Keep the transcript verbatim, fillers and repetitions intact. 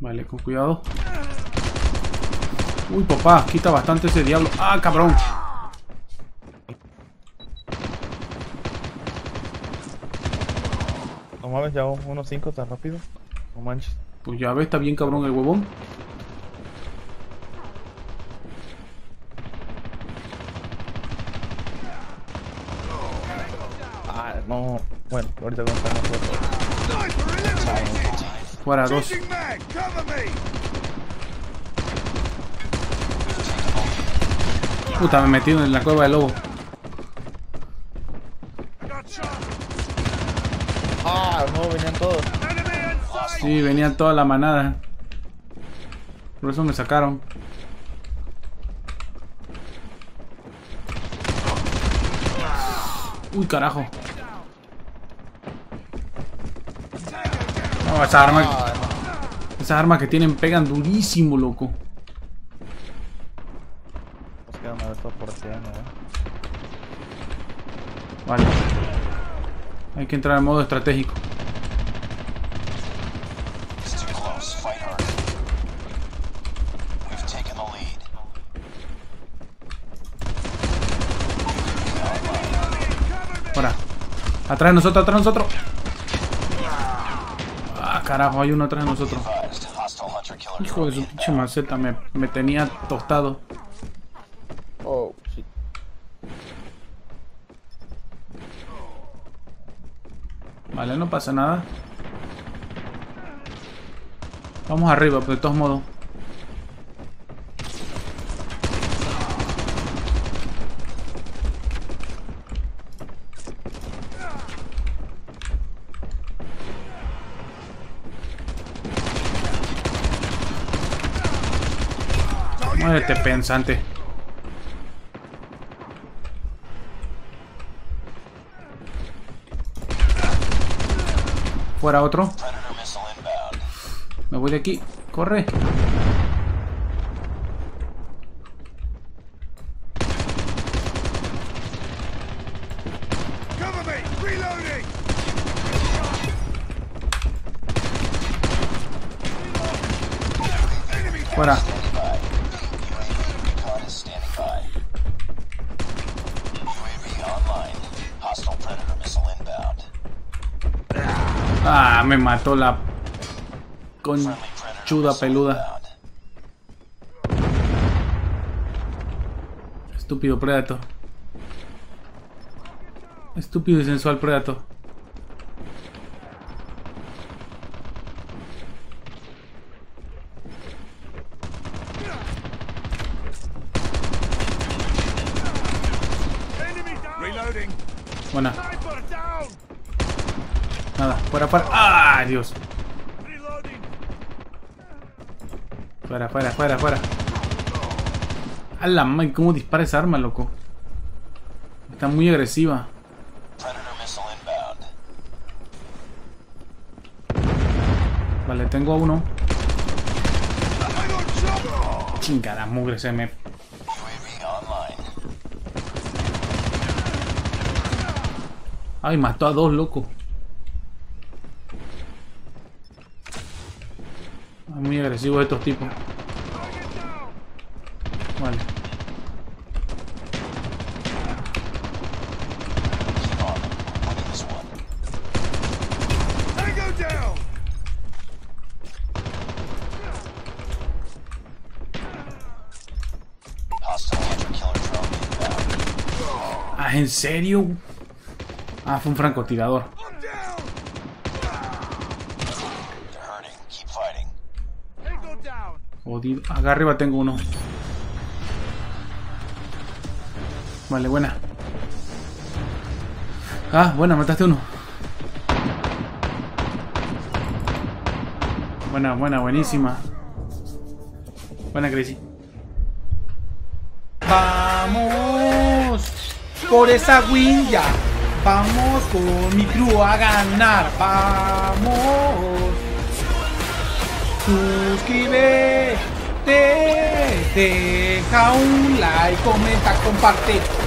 Vale, con cuidado. Uy, papá, quita bastante ese diablo. ¡Ah, cabrón! No mames, ya uno cinco tan rápido. No manches. Pues ya ves, está bien cabrón el huevón. Ah, no. Bueno, ahorita vamos a estar más fuerte. Fuera, dos. Puta, me metí en la cueva del lobo. Ah, no, venían todos. Sí, venían toda la manada. Por eso me sacaron. Uy, carajo. No, esa arma. Esas armas que tienen pegan durísimo, loco. Nos quedan a ver todo por aquí, ¿no? Vale. Hay que entrar en modo estratégico. Fuera. Atrás de nosotros, atrás de nosotros. Ah, carajo, hay uno atrás de nosotros. Hijo de su pinche maceta, me, me tenía tostado. Oh, sí. Vale, no pasa nada. Vamos arriba, pero de todos modos. Muévete, pensante. Fuera otro. Me voy de aquí. Corre. Fuera. Ah, me mató la conchuda peluda. Estúpido Predator. Estúpido y sensual Predator. Buena. Nada, fuera, fuera. ¡Ah, Dios! Fuera, fuera, fuera, fuera. A la madre, ¿cómo dispara esa arma, loco? Está muy agresiva. Vale, tengo a uno. Chingada mugre, se me... Ay, mató a dos, loco. Muy agresivos estos tipos. Vale. Ah, ¿en serio? Ah, fue un francotirador. Jodido. Acá arriba tengo uno. Vale, buena. Ah, buena, mataste uno. Buena, buena, buenísima. Buena, Crazy. ¡Vamos! Por esa win ya. Vamos con mi crew a ganar. ¡Vamos! Suscríbete, deja un like, comenta, comparte.